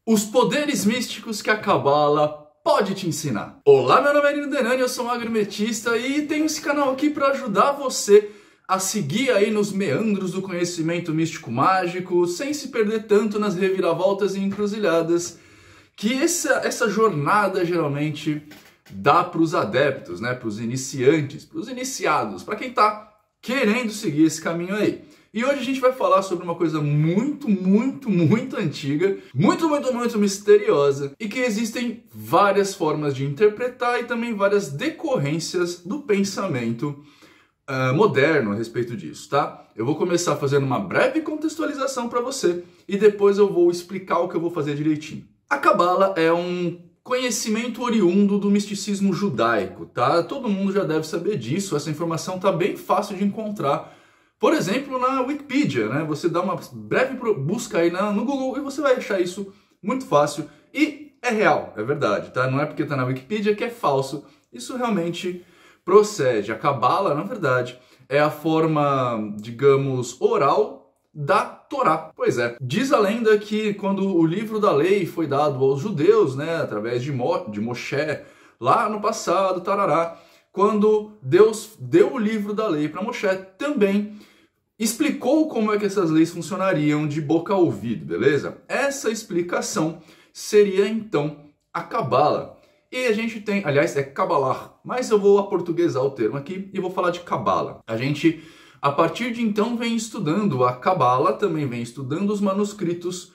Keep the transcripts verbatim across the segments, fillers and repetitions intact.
Os poderes místicos que a Cabala pode te ensinar. Olá, meu nome é Nino Denani, eu sou um agrometista e tenho esse canal aqui para ajudar você a seguir aí nos meandros do conhecimento místico mágico, sem se perder tanto nas reviravoltas e encruzilhadas que essa, essa jornada geralmente dá para os adeptos, né? Para os iniciantes, para os iniciados, para quem está querendo seguir esse caminho aí. E hoje a gente vai falar sobre uma coisa muito, muito, muito antiga, muito, muito, muito misteriosa, e que existem várias formas de interpretar e também várias decorrências do pensamento uh, moderno a respeito disso, tá? Eu vou começar fazendo uma breve contextualização para você e depois eu vou explicar o que eu vou fazer direitinho. A Cabala é um conhecimento oriundo do misticismo judaico, tá? Todo mundo já deve saber disso, essa informação tá bem fácil de encontrar. Por exemplo, na Wikipedia, né? Você dá uma breve busca aí na, no Google e você vai achar isso muito fácil. E é real, é verdade, tá? Não é porque tá na Wikipedia que é falso. Isso realmente procede. A Cabala, na verdade, é a forma, digamos, oral da Torá. Pois é. Diz a lenda que quando o livro da lei foi dado aos judeus, né? Através de, Mo, de Moshe, lá no passado, tarará, quando Deus deu o livro da lei para Moshe, também explicou como é que essas leis funcionariam de boca a ouvido, beleza? Essa explicação seria, então, a Cabala. E a gente tem, aliás, é Cabalar, mas eu vou aportuguesar o termo aqui e vou falar de Cabala. A gente, a partir de então, vem estudando a Cabala, também vem estudando os manuscritos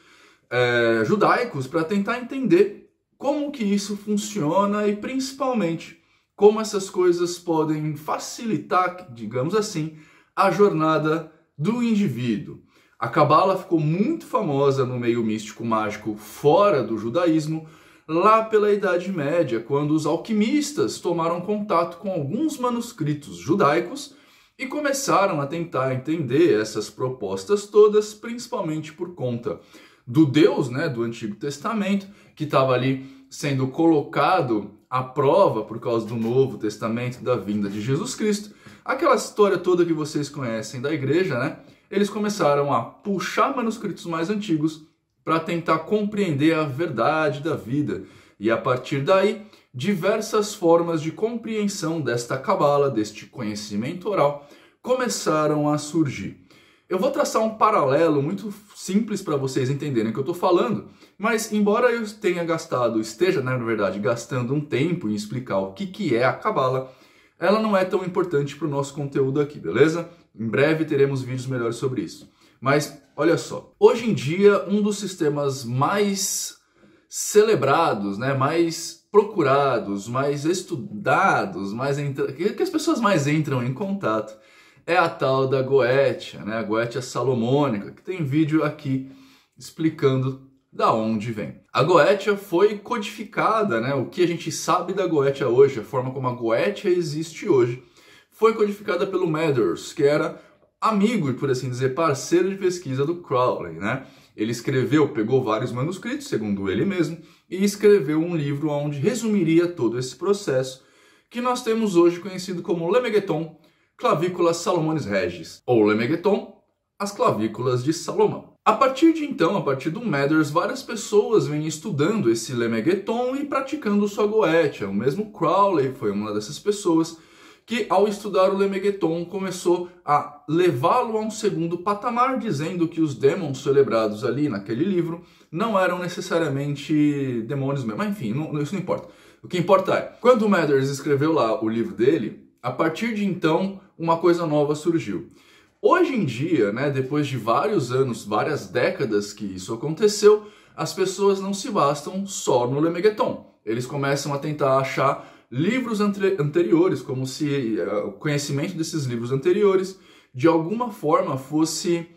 é, judaicos para tentar entender como que isso funciona e, principalmente, como essas coisas podem facilitar, digamos assim, a jornada do indivíduo. A Cabala ficou muito famosa no meio místico mágico fora do judaísmo, lá pela Idade Média, quando os alquimistas tomaram contato com alguns manuscritos judaicos e começaram a tentar entender essas propostas todas, principalmente por conta do Deus, né, do Antigo Testamento, que estava ali sendo colocado à prova por causa do Novo Testamento, da vinda de Jesus Cristo. Aquela história toda que vocês conhecem da igreja, né? Eles começaram a puxar manuscritos mais antigos para tentar compreender a verdade da vida. E a partir daí, diversas formas de compreensão desta cabala, deste conhecimento oral, começaram a surgir. Eu vou traçar um paralelo muito simples para vocês entenderem o que eu estou falando, mas embora eu tenha gastado, esteja, né, na verdade, gastando um tempo em explicar o que, que é a cabala, ela não é tão importante para o nosso conteúdo aqui, beleza? Em breve teremos vídeos melhores sobre isso. Mas, olha só, hoje em dia, um dos sistemas mais celebrados, né, mais procurados, mais estudados, mais entra... que as pessoas mais entram em contato, é a tal da Goetia, né, a Goetia Salomônica, que tem vídeo aqui explicando da onde vem. A Goetia foi codificada, né? O que a gente sabe da Goetia hoje, a forma como a Goetia existe hoje, foi codificada pelo Mathers, que era amigo, por assim dizer, parceiro de pesquisa do Crowley, né? Ele escreveu, pegou vários manuscritos, segundo ele mesmo, e escreveu um livro onde resumiria todo esse processo que nós temos hoje conhecido como Lemegeton, Clavículas Salomonis Regis, ou Lemegeton, as clavículas de Salomão. A partir de então, a partir do Mathers, várias pessoas vêm estudando esse Lemegeton e praticando sua Goetia. O mesmo Crowley foi uma dessas pessoas que, ao estudar o Lemegeton, começou a levá-lo a um segundo patamar, dizendo que os demônios celebrados ali naquele livro não eram necessariamente demônios mesmo. Mas enfim, não, isso não importa. O que importa é, quando o Mathers escreveu lá o livro dele, a partir de então, uma coisa nova surgiu. Hoje em dia, né, depois de vários anos, várias décadas que isso aconteceu, as pessoas não se bastam só no Lemegeton. Eles começam a tentar achar livros anteriores, como se uh, o conhecimento desses livros anteriores, de alguma forma, fosse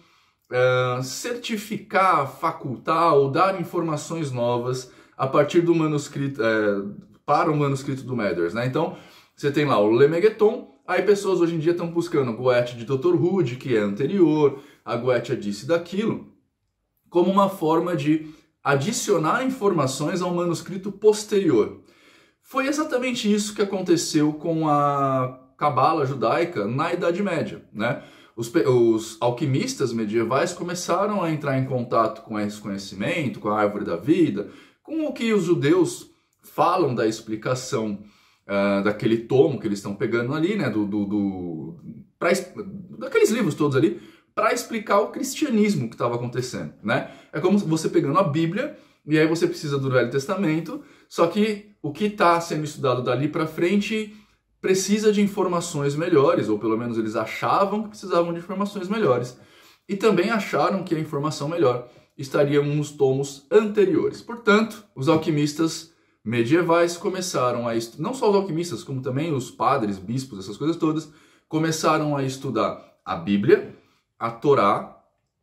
uh, certificar, facultar ou dar informações novas a partir do manuscrito, uh, para o manuscrito do Mathers, né? Então, você tem lá o Lemegeton. Aí pessoas hoje em dia estão buscando a Goetia de doutor Hood, que é anterior, a Goetia disso e daquilo, como uma forma de adicionar informações ao manuscrito posterior. Foi exatamente isso que aconteceu com a Cabala judaica na Idade Média, né? Os, os alquimistas medievais começaram a entrar em contato com esse conhecimento, com a árvore da vida, com o que os judeus falam da explicação uh, daquele tomo que eles estão pegando ali, né, do, do, do, pra, daqueles livros todos ali, para explicar o cristianismo que estava acontecendo, né? É como você pegando a Bíblia, e aí você precisa do Velho Testamento, só que o que está sendo estudado dali para frente precisa de informações melhores, ou pelo menos eles achavam que precisavam de informações melhores. E também acharam que a informação melhor estaria nos tomos anteriores. Portanto, os alquimistas medievais começaram a estudar, não só os alquimistas, como também os padres, bispos, essas coisas todas, começaram a estudar a Bíblia, a Torá,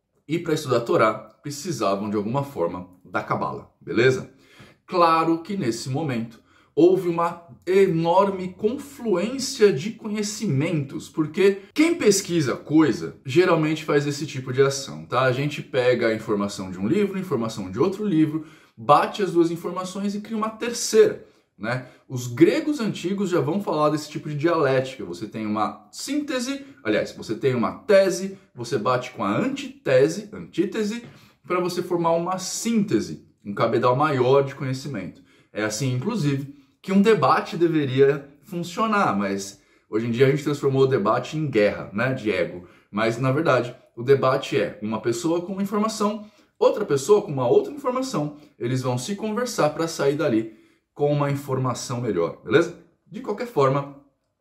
e para estudar a Torá precisavam de alguma forma da Cabala, beleza? Claro que nesse momento houve uma enorme confluência de conhecimentos, porque quem pesquisa coisa geralmente faz esse tipo de ação, tá? A gente pega a informação de um livro, informação de outro livro, bate as duas informações e cria uma terceira, né? Os gregos antigos já vão falar desse tipo de dialética. Você tem uma síntese, aliás, você tem uma tese, você bate com a antitese, antítese, para você formar uma síntese, um cabedal maior de conhecimento. É assim, inclusive, que um debate deveria funcionar, mas hoje em dia a gente transformou o debate em guerra, né, de ego. Mas, na verdade, o debate é uma pessoa com uma informação, outra pessoa com uma outra informação. Eles vão se conversar para sair dali com uma informação melhor, beleza? De qualquer forma,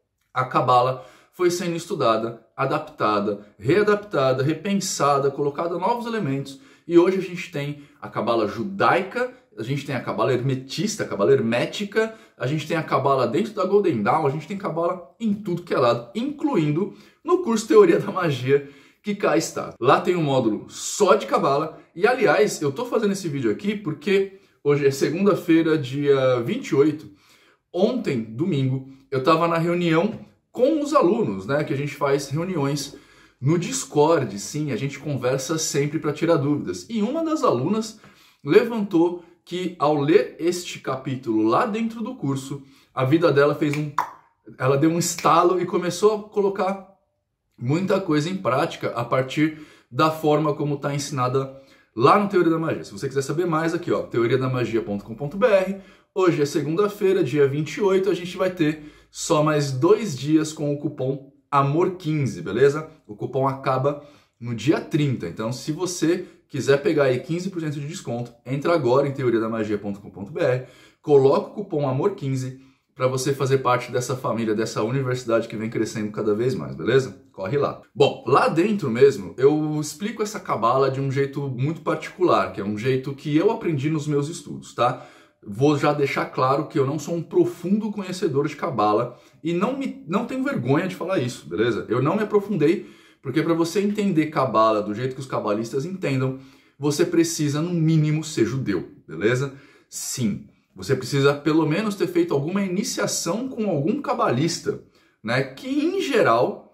a Cabala foi sendo estudada, adaptada, readaptada, repensada, colocada novos elementos, e hoje a gente tem a Cabala judaica, a gente tem a Cabala hermetista, a Cabala hermética, a gente tem a Cabala dentro da Golden Dawn, a gente tem Cabala em tudo que é lado, incluindo no curso Teoria da Magia, que cá está. Lá tem um módulo só de Cabala, e aliás, eu tô fazendo esse vídeo aqui porque hoje é segunda-feira, dia vinte e oito. Ontem, domingo, eu estava na reunião com os alunos, né? Que a gente faz reuniões no Discord, sim, a gente conversa sempre para tirar dúvidas. E uma das alunas levantou que ao ler este capítulo lá dentro do curso, a vida dela fez um... Ela deu um estalo e começou a colocar muita coisa em prática a partir da forma como está ensinada lá no Teoria da Magia. Se você quiser saber mais, aqui ó, teoria da magia ponto com ponto br. Hoje é segunda-feira, dia vinte e oito, a gente vai ter só mais dois dias com o cupom amor quinze, beleza? O cupom acaba no dia trinta, então se você quiser pegar aí quinze por cento de desconto, entra agora em teoria da magia ponto com ponto br, coloca o cupom amor quinze para você fazer parte dessa família, dessa universidade que vem crescendo cada vez mais, beleza? Corre lá. Bom, lá dentro mesmo, eu explico essa Cabala de um jeito muito particular, que é um jeito que eu aprendi nos meus estudos, tá? Vou já deixar claro que eu não sou um profundo conhecedor de Cabala e não, me, não tenho vergonha de falar isso, beleza? Eu não me aprofundei, porque para você entender Cabala do jeito que os cabalistas entendam, você precisa, no mínimo, ser judeu, beleza? Sim. Você precisa, pelo menos, ter feito alguma iniciação com algum cabalista, né? Que, em geral,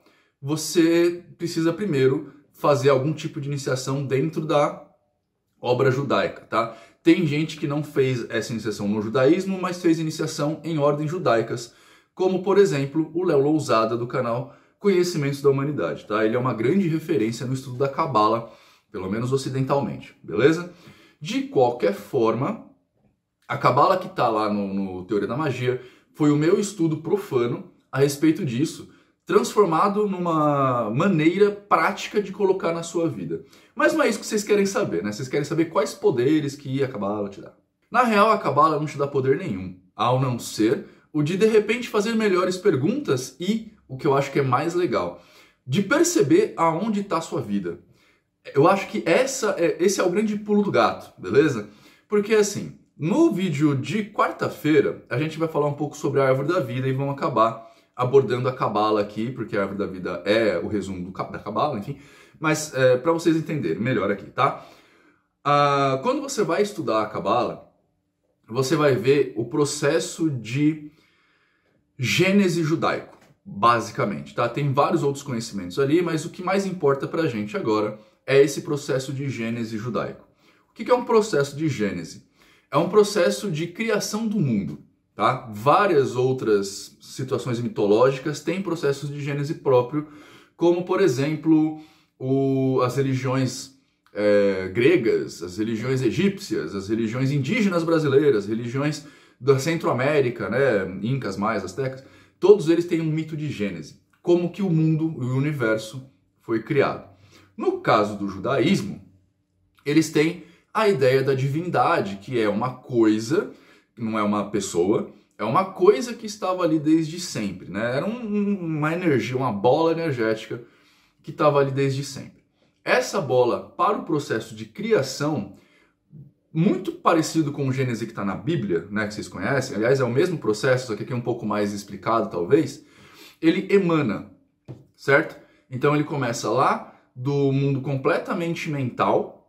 você precisa primeiro fazer algum tipo de iniciação dentro da obra judaica, tá? Tem gente que não fez essa iniciação no judaísmo, mas fez iniciação em ordens judaicas, como, por exemplo, o Léo Lousada, do canal Conhecimentos da Humanidade, tá? Ele é uma grande referência no estudo da Cabala, pelo menos ocidentalmente, beleza? De qualquer forma, a Cabala que está lá no, no Teoria da Magia foi o meu estudo profano a respeito disso, transformado numa maneira prática de colocar na sua vida. Mas não é isso que vocês querem saber, né? Vocês querem saber quais poderes que a Cabala te dá. Na real, a Cabala não te dá poder nenhum, ao não ser o de, de repente, fazer melhores perguntas e, o que eu acho que é mais legal, de perceber aonde está a sua vida. Eu acho que essa é, esse é o grande pulo do gato, beleza? Porque, assim, no vídeo de quarta-feira, a gente vai falar um pouco sobre a Árvore da Vida e vamos acabar abordando a Cabala aqui, porque a Árvore da Vida é o resumo do, da Cabala, enfim. Mas é, para vocês entenderem melhor aqui, tá? Ah, quando você vai estudar a Cabala, você vai ver o processo de gênese judaico, basicamente, tá? Tem vários outros conhecimentos ali, mas o que mais importa pra gente agora é esse processo de gênese judaico. O que é um processo de gênese? É um processo de criação do mundo, tá? Várias outras situações mitológicas têm processos de gênese próprio, como, por exemplo, o, as religiões é, gregas, as religiões egípcias, as religiões indígenas brasileiras, religiões da Centro-América, né, incas, maias, astecas, todos eles têm um mito de Gênese, como que o mundo e o universo foi criado. No caso do judaísmo, eles têm a ideia da divindade, que é uma coisa, não é uma pessoa, é uma coisa que estava ali desde sempre, né? Era um, uma energia, uma bola energética que estava ali desde sempre. Essa bola, para o processo de criação, muito parecido com o Gênesis que está na Bíblia, né, que vocês conhecem, aliás, é o mesmo processo, só que aqui é um pouco mais explicado, talvez, ele emana, certo? Então ele começa lá do mundo completamente mental,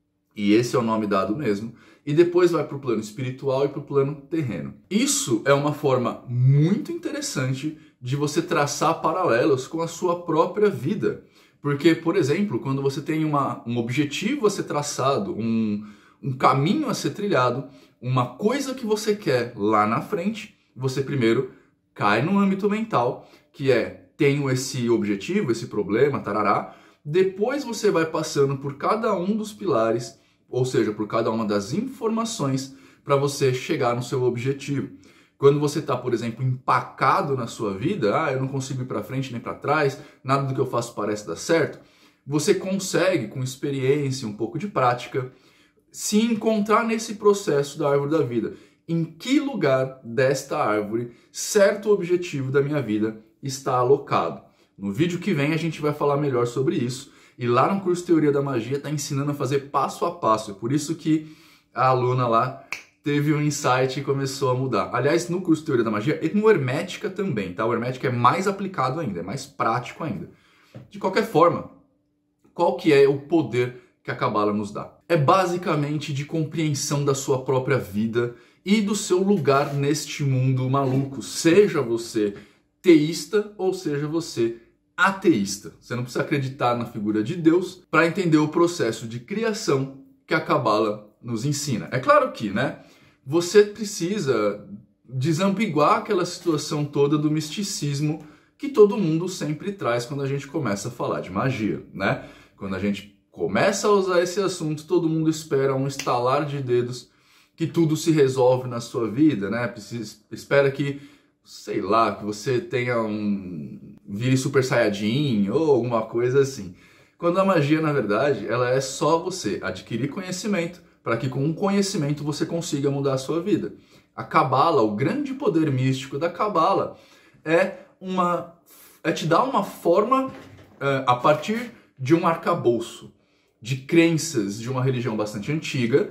e esse é o nome dado mesmo, e depois vai para o plano espiritual e para o plano terreno. Isso é uma forma muito interessante de você traçar paralelos com a sua própria vida. Porque, por exemplo, quando você tem uma, um objetivo a ser traçado, um, um caminho a ser trilhado, uma coisa que você quer lá na frente, você primeiro cai no âmbito mental, que é, tenho esse objetivo, esse problema, tarará. Depois você vai passando por cada um dos pilares, ou seja, por cada uma das informações para você chegar no seu objetivo. Quando você está, por exemplo, empacado na sua vida, ah, eu não consigo ir para frente nem para trás, nada do que eu faço parece dar certo, você consegue, com experiência, um pouco de prática, se encontrar nesse processo da árvore da vida. Em que lugar desta árvore certo objetivo da minha vida está alocado? No vídeo que vem a gente vai falar melhor sobre isso. E lá no curso Teoria da Magia está ensinando a fazer passo a passo. É por isso que a aluna lá teve um insight e começou a mudar. Aliás, no curso Teoria da Magia e no Hermética também, tá? O Hermética é mais aplicado ainda, é mais prático ainda. De qualquer forma, qual que é o poder que a Cabala nos dá? É basicamente de compreensão da sua própria vida e do seu lugar neste mundo maluco. Seja você teísta ou seja você ateísta. Você não precisa acreditar na figura de Deus para entender o processo de criação que a Cabala nos ensina. É claro que, né, você precisa desambiguar aquela situação toda do misticismo que todo mundo sempre traz quando a gente começa a falar de magia, né? Quando a gente começa a usar esse assunto, todo mundo espera um estalar de dedos que tudo se resolve na sua vida, né? Precisa, espera que, sei lá, que você tenha um... vire Super Saiyajin ou alguma coisa assim. Quando a magia, na verdade, ela é só você adquirir conhecimento para que com um conhecimento você consiga mudar a sua vida. A Cabala, o grande poder místico da Cabala é, uma, é te dar uma forma, é, a partir de um arcabouço de crenças de uma religião bastante antiga,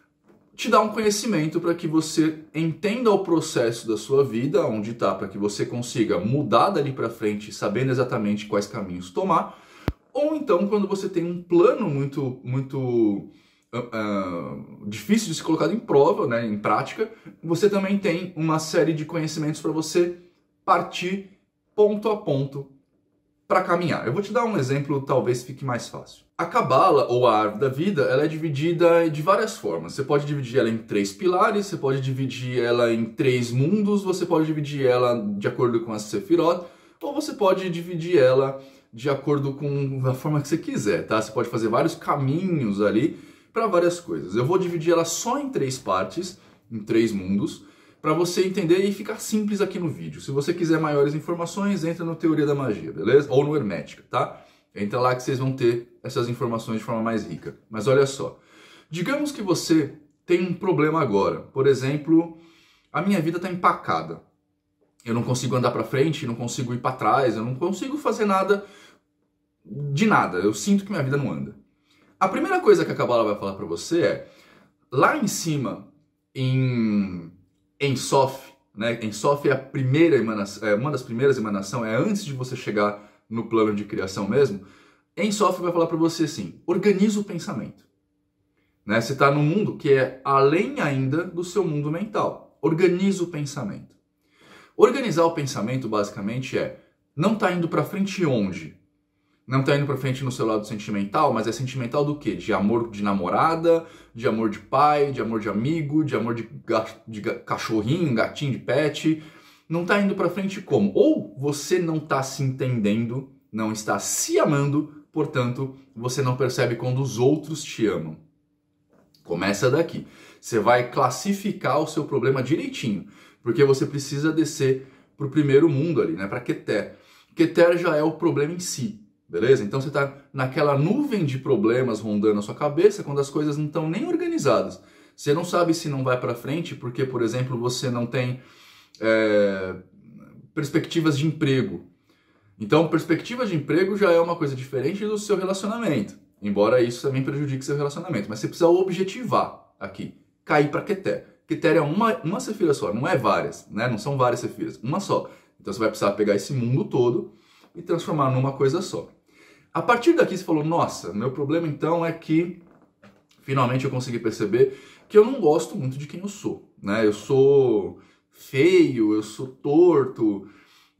te dá um conhecimento para que você entenda o processo da sua vida, onde está, para que você consiga mudar dali para frente, sabendo exatamente quais caminhos tomar, ou então quando você tem um plano muito, muito uh, uh, difícil de ser colocado em prova, né, em prática, você também tem uma série de conhecimentos para você partir ponto a ponto para caminhar. Eu vou te dar um exemplo, talvez fique mais fácil. A Cabala, ou a árvore da vida, ela é dividida de várias formas. Você pode dividir ela em três pilares, você pode dividir ela em três mundos, você pode dividir ela de acordo com a Sefirot, ou você pode dividir ela de acordo com a forma que você quiser, tá? Você pode fazer vários caminhos ali para várias coisas. Eu vou dividir ela só em três partes, em três mundos, para você entender e ficar simples aqui no vídeo. Se você quiser maiores informações, entra no Teoria da Magia, beleza? Ou no Hermética, tá? Entra lá que vocês vão ter essas informações de forma mais rica. Mas olha só, digamos que você tem um problema agora. Por exemplo, a minha vida está empacada. Eu não consigo andar para frente, não consigo ir para trás, eu não consigo fazer nada de nada. Eu sinto que minha vida não anda. A primeira coisa que a Cabala vai falar para você é, lá em cima, em Ein Sof, né? Ein Sof é a primeira emanação, é uma das primeiras emanações, é antes de você chegar no plano de criação mesmo. Ein Sof vai falar para você assim, organiza o pensamento. Né? Você está num mundo que é além ainda do seu mundo mental. Organiza o pensamento. Organizar o pensamento, basicamente, é não tá indo para frente onde? Não tá indo para frente no seu lado sentimental, mas é sentimental do quê? De amor de namorada, de amor de pai, de amor de amigo, de amor de, gato, de cachorrinho, gatinho de pet. Não tá indo para frente como? Ou você não tá se entendendo não está se amando, portanto, você não percebe quando os outros te amam. Começa daqui. Você vai classificar o seu problema direitinho, porque você precisa descer para o primeiro mundo ali, né? Para Keter. Keter já é o problema em si, beleza? Então você está naquela nuvem de problemas rondando a sua cabeça quando as coisas não estão nem organizadas. Você não sabe se não vai para frente porque, por exemplo, você não tem é, perspectivas de emprego. Então, perspectivas de emprego já é uma coisa diferente do seu relacionamento, embora isso também prejudique seu relacionamento. Mas você precisa objetivar aqui, cair para Keter. Keter é uma, uma sefira só, não é várias, né? Não são várias sefiras, uma só. Então você vai precisar pegar esse mundo todo e transformar numa coisa só. A partir daqui você falou, nossa, meu problema então é que finalmente eu consegui perceber que eu não gosto muito de quem eu sou, né? Eu sou feio, eu sou torto,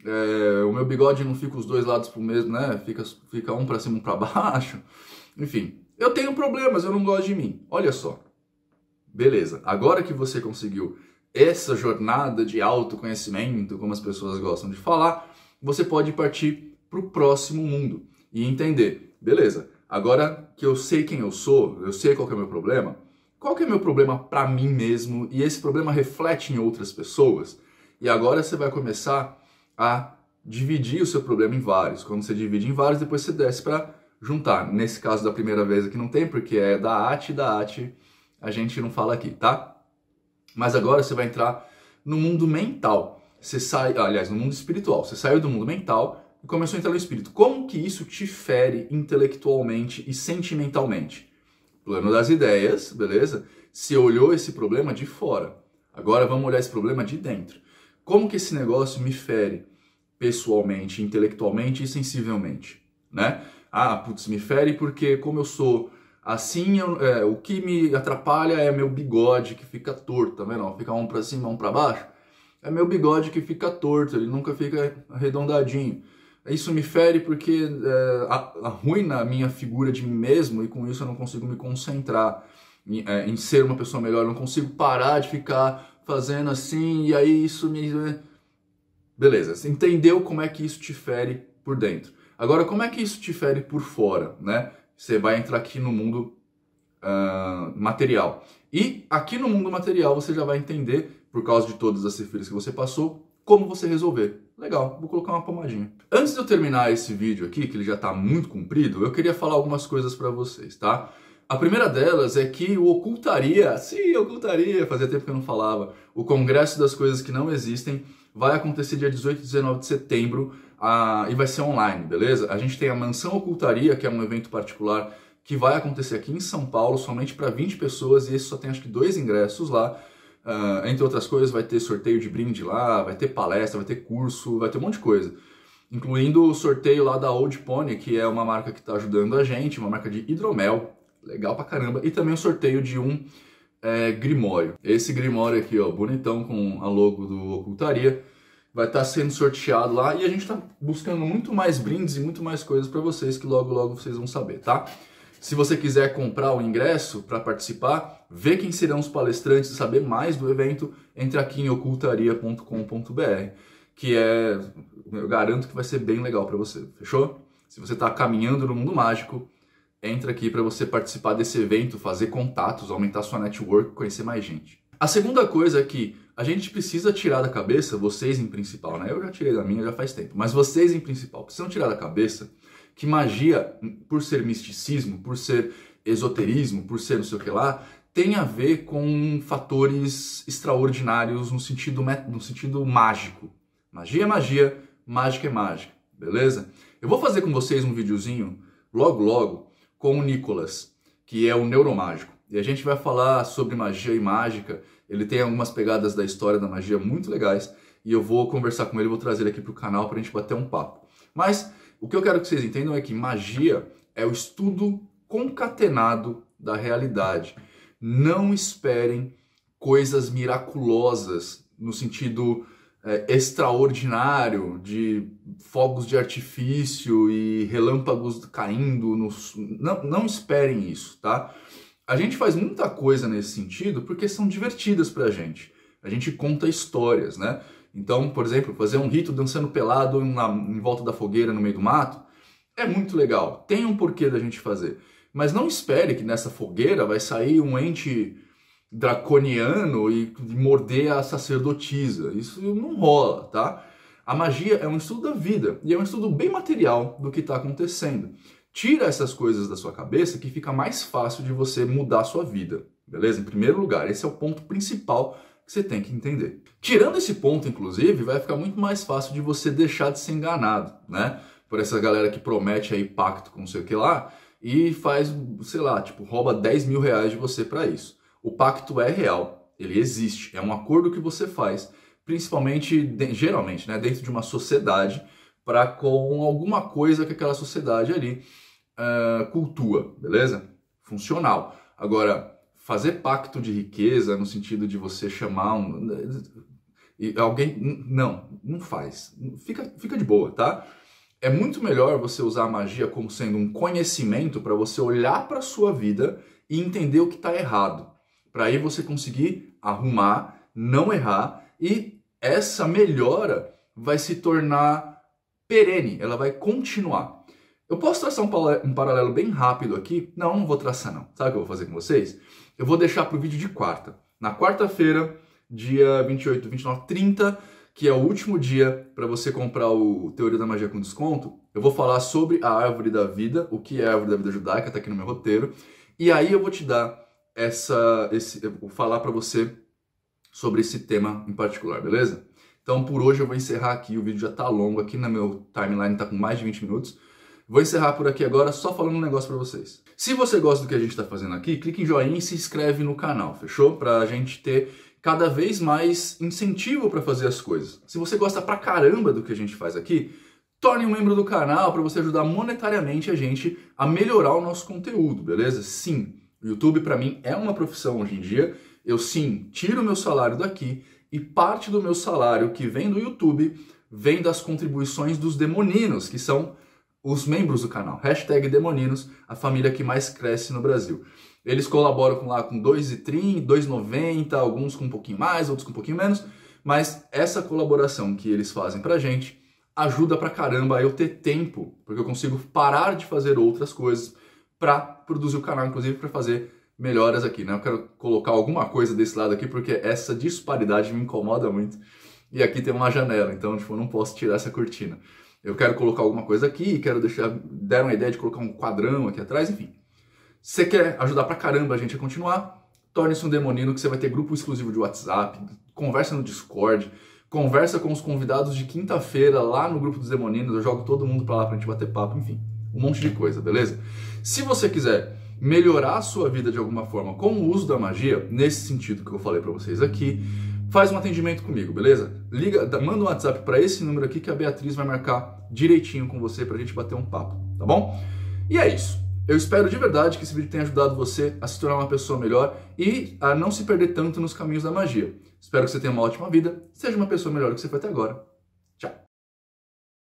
é, o meu bigode não fica os dois lados pro mesmo, né? Fica, fica um para cima, um para baixo. Enfim, eu tenho problemas, eu não gosto de mim. Olha só. Beleza, agora que você conseguiu essa jornada de autoconhecimento, como as pessoas gostam de falar, você pode partir para o próximo mundo e entender, beleza, agora que eu sei quem eu sou, eu sei qual que é o meu problema, qual que é o meu problema para mim mesmo e esse problema reflete em outras pessoas, e agora você vai começar a dividir o seu problema em vários. Quando você divide em vários, depois você desce para juntar. Nesse caso da primeira vez aqui não tem, porque é da arte, da arte a gente não fala aqui, tá? Mas agora você vai entrar no mundo mental. Você sai, aliás, no mundo espiritual. Você saiu do mundo mental e começou a entrar no espírito. Como que isso te fere intelectualmente e sentimentalmente? Plano das ideias, beleza? Você olhou esse problema de fora. Agora vamos olhar esse problema de dentro. Como que esse negócio me fere pessoalmente, intelectualmente e sensivelmente, né? Ah, putz, me fere porque como eu sou assim, eu, é, o que me atrapalha é meu bigode que fica torto, tá vendo? Fica um pra cima, um pra baixo. É meu bigode que fica torto, ele nunca fica arredondadinho. Isso me fere porque é, arruina a minha figura de mim mesmo e com isso eu não consigo me concentrar em, é, em ser uma pessoa melhor. Eu não consigo parar de ficar fazendo assim e aí isso me... Beleza, você entendeu como é que isso te fere por dentro. Agora, como é que isso te fere por fora, né? Você vai entrar aqui no mundo uh, material. E aqui no mundo material você já vai entender, por causa de todas as sefiras que você passou, como você resolver. Legal, vou colocar uma pomadinha. Antes de eu terminar esse vídeo aqui, que ele já está muito comprido, eu queria falar algumas coisas para vocês, tá? A primeira delas é que o Ocultaria, sim, Ocultaria, fazia tempo que eu não falava, o Congresso das Coisas que Não Existem, vai acontecer dia dezoito e dezenove de setembro, Ah, e vai ser online, beleza? A gente tem a Mansão Ocultaria, que é um evento particular que vai acontecer aqui em São Paulo, somente para vinte pessoas, e esse só tem acho que dois ingressos lá. Uh, entre outras coisas, vai ter sorteio de brinde lá, vai ter palestra, vai ter curso, vai ter um monte de coisa. Incluindo o sorteio lá da Old Pony, que é uma marca que está ajudando a gente, uma marca de hidromel, legal pra caramba. E também o sorteio de um é, grimório. Esse grimório aqui, ó, bonitão, com a logo do Ocultaria, vai estar sendo sorteado lá e a gente está buscando muito mais brindes e muito mais coisas para vocês que logo logo vocês vão saber, tá? Se você quiser comprar o ingresso para participar, ver quem serão os palestrantes e saber mais do evento, entre aqui em ocultaria ponto com ponto br, que é, eu garanto que vai ser bem legal para você, fechou? Se você está caminhando no mundo mágico, entra aqui para você participar desse evento, fazer contatos, aumentar sua network, conhecer mais gente. A segunda coisa é que a gente precisa tirar da cabeça, vocês em principal, né? Eu já tirei da minha já faz tempo, mas vocês em principal precisam tirar da cabeça que magia, por ser misticismo, por ser esoterismo, por ser não sei o que lá, tem a ver com fatores extraordinários no sentido, no sentido mágico. Magia é magia, mágica é mágica, beleza? Eu vou fazer com vocês um videozinho, logo logo, com o Nicolas, que é o neuromágico. E a gente vai falar sobre magia e mágica. Ele tem algumas pegadas da história da magia muito legais. E eu vou conversar com ele, vou trazer ele aqui para o canal para a gente bater um papo. Mas o que eu quero que vocês entendam é que magia é o estudo concatenado da realidade. Não esperem coisas miraculosas no sentido é, extraordinário de fogos de artifício e relâmpagos caindo. No... Não, não esperem isso, tá? A gente faz muita coisa nesse sentido porque são divertidas pra gente. A gente conta histórias, né? Então, por exemplo, fazer um rito dançando pelado na, em volta da fogueira no meio do mato É muito legal, tem um porquê da gente fazer. Mas não espere que nessa fogueira vai sair um ente draconiano e morder a sacerdotisa. Isso não rola, tá? A magia é um estudo da vida e é um estudo bem material do que está acontecendo. Tira essas coisas da sua cabeça que fica mais fácil de você mudar a sua vida, beleza? Em primeiro lugar, esse é o ponto principal que você tem que entender. Tirando esse ponto, inclusive, vai ficar muito mais fácil de você deixar de ser enganado, né? Por essa galera que promete aí pacto com não sei o que lá e faz, sei lá, tipo, rouba dez mil reais de você para isso. O pacto é real, ele existe, é um acordo que você faz, principalmente, geralmente, né, dentro de uma sociedade, para com alguma coisa que aquela sociedade ali uh, cultua, beleza? Funcional. Agora, fazer pacto de riqueza no sentido de você chamar um, alguém, não, não faz. Fica, fica de boa, tá? É muito melhor você usar a magia como sendo um conhecimento para você olhar para a sua vida e entender o que está errado. Para aí você conseguir arrumar, não errar, e essa melhora vai se tornar perene, ela vai continuar. Eu posso traçar um paralelo bem rápido aqui? Não, não vou traçar não. Sabe o que eu vou fazer com vocês? Eu vou deixar para o vídeo de quarta. Na quarta-feira, dia vinte e oito, vinte e nove, trinta, que é o último dia para você comprar o Teoria da Magia com desconto, eu vou falar sobre a Árvore da Vida, o que é a Árvore da Vida Judaica, tá aqui no meu roteiro, e aí eu vou te dar essa, esse, eu vou falar para você sobre esse tema em particular, beleza? Então por hoje eu vou encerrar aqui, o vídeo já tá longo, aqui no meu timeline tá com mais de vinte minutos, vou encerrar por aqui agora só falando um negócio para vocês. Se você gosta do que a gente tá fazendo aqui, clique em joinha e se inscreve no canal, fechou? Pra gente ter cada vez mais incentivo para fazer as coisas. Se você gosta pra caramba do que a gente faz aqui, torne um membro do canal para você ajudar monetariamente a gente a melhorar o nosso conteúdo, beleza? Sim, o YouTube para mim é uma profissão hoje em dia. Eu sim, tiro o meu salário daqui e parte do meu salário que vem do YouTube vem das contribuições dos demoninos, que são os membros do canal. Hashtag Demoninos, a família que mais cresce no Brasil. Eles colaboram com lá com dois reais e trinta centavos, dois reais e noventa centavos, alguns com um pouquinho mais, outros com um pouquinho menos, mas essa colaboração que eles fazem pra gente ajuda pra caramba a eu ter tempo, porque eu consigo parar de fazer outras coisas pra produzir o canal, inclusive pra fazer melhoras aqui, né? Eu quero colocar alguma coisa desse lado aqui, porque essa disparidade me incomoda muito. E aqui tem uma janela, então tipo, eu não posso tirar essa cortina. Eu quero colocar alguma coisa aqui, quero deixar, deram uma ideia de colocar um quadrão aqui atrás, enfim. Se você quer ajudar pra caramba a gente a continuar, torne-se um demonino, que você vai ter grupo exclusivo de WhatsApp, conversa no Discord, conversa com os convidados de quinta-feira lá no grupo dos demoninos, eu jogo todo mundo pra lá pra gente bater papo, enfim, um monte de coisa, beleza? Se você quiser melhorar a sua vida de alguma forma com o uso da magia, nesse sentido que eu falei pra vocês aqui, faz um atendimento comigo, beleza? Liga, manda um WhatsApp pra esse número aqui que a Beatriz vai marcar direitinho com você pra gente bater um papo, tá bom? E é isso. Eu espero de verdade que esse vídeo tenha ajudado você a se tornar uma pessoa melhor e a não se perder tanto nos caminhos da magia. Espero que você tenha uma ótima vida, seja uma pessoa melhor do que você foi até agora.